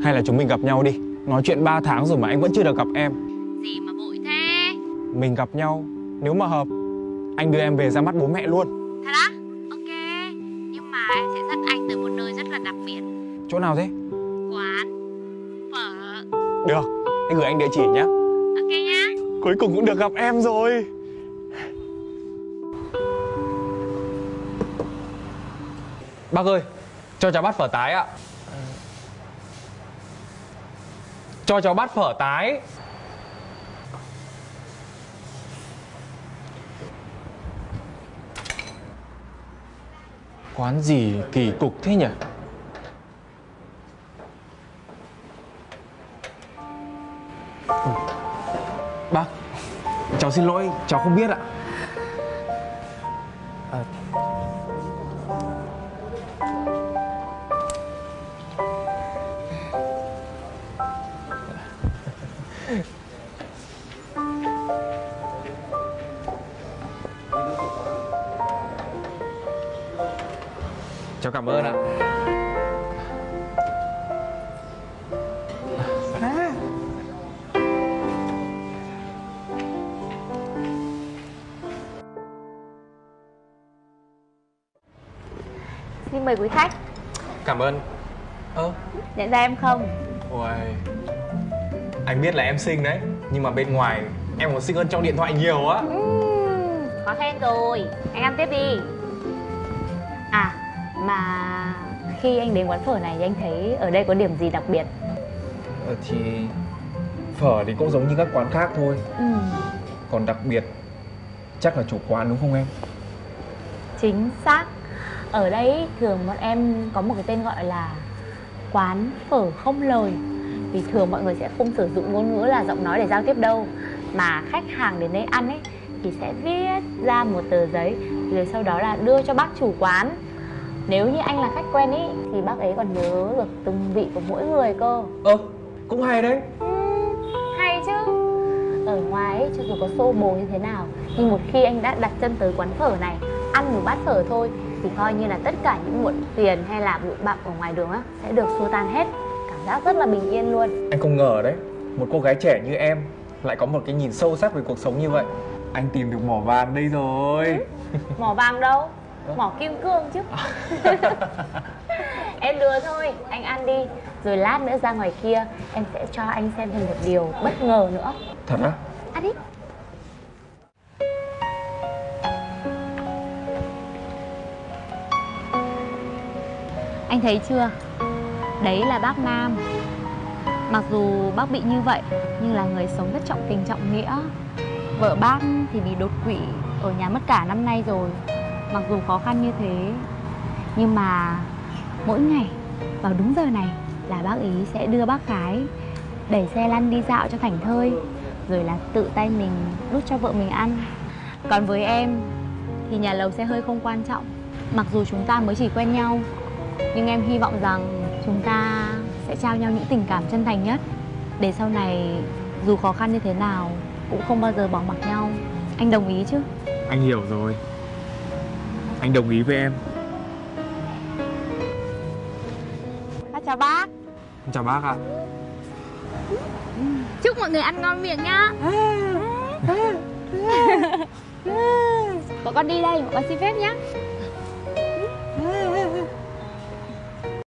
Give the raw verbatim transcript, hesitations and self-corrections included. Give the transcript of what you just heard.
Hay là chúng mình gặp nhau đi. Nói chuyện ba tháng rồi mà anh vẫn chưa được gặp em. Gì mà vội thế? Mình gặp nhau, nếu mà hợp, anh đưa em về ra mắt bố mẹ luôn. Thật á? Ok. Nhưng mà em sẽ dắt anh tới một nơi rất là đặc biệt. Chỗ nào thế? Quán phở. Được, anh gửi anh địa chỉ nhé. Ok nhá. Cuối cùng cũng được gặp em rồi. Bác ơi, cho cháu bát phở tái ạ. Cho cháu bát phở tái. Quán gì kỳ cục thế nhỉ? Ừ. Bác, cháu xin lỗi, cháu không biết ạ. À... Cháu cảm ơn ạ. À. Xin mời quý khách. Cảm ơn. Ơ, Nhận ra em không? ôi, anh biết là em xinh đấy, nhưng mà bên ngoài em còn xinh hơn trong điện thoại nhiều á. Uhm, khó khen rồi. Anh ăn tiếp đi. À, mà khi anh đến quán phở này thì anh thấy ở đây có điểm gì đặc biệt? Ờ, thì phở thì cũng giống như các quán khác thôi. Ừ. Còn đặc biệt chắc là chủ quán đúng không em? Chính xác. Ở đây thường bọn em có một cái tên gọi là quán phở không lời. Vì thường mọi người sẽ không sử dụng ngôn ngữ là giọng nói để giao tiếp đâu, mà khách hàng đến đây ăn ấy thì sẽ viết ra một tờ giấy, rồi sau đó là đưa cho bác chủ quán. Nếu như anh là khách quen ý thì bác ấy còn nhớ được từng vị của mỗi người cơ. Ơ, cũng hay đấy. Ừ, hay chứ. Ở ngoài ấy, cho dù có xô bồ như thế nào, nhưng một khi anh đã đặt chân tới quán phở này, ăn một bát phở thôi, thì coi như là tất cả những muộn phiền hay là bụi bặm ở ngoài đường á sẽ được xua tan hết. Cảm giác rất là bình yên luôn. Anh không ngờ đấy, một cô gái trẻ như em lại có một cái nhìn sâu sắc về cuộc sống như vậy. Anh tìm được mỏ vàng đây rồi. Ừ, mỏ vàng đâu? Mỏ kim cương chứ. Em đùa thôi, anh ăn đi. Rồi lát nữa ra ngoài kia em sẽ cho anh xem thêm một điều bất ngờ nữa. Thật á? Ăn đi. Anh thấy chưa? Đấy là bác Nam. Mặc dù bác bị như vậy nhưng là người sống rất trọng tình trọng nghĩa. Vợ bác thì bị đột quỵ ở nhà mất cả năm nay rồi. Mặc dù khó khăn như thế nhưng mà mỗi ngày vào đúng giờ này là bác ý sẽ đưa bác gái đẩy xe lăn đi dạo cho thảnh thơi, rồi là tự tay mình đút cho vợ mình ăn. Còn với em thì nhà lầu xe hơi không quan trọng. Mặc dù chúng ta mới chỉ quen nhau, nhưng em hy vọng rằng chúng ta sẽ trao nhau những tình cảm chân thành nhất, để sau này dù khó khăn như thế nào cũng không bao giờ bỏ mặc nhau. Anh đồng ý chứ? Anh hiểu rồi. Anh đồng ý với em. À, chào bác. Chào bác ạ. Chúc mọi người ăn ngon miệng nhá. Bọn con đi đây, bọn con xin phép nhá.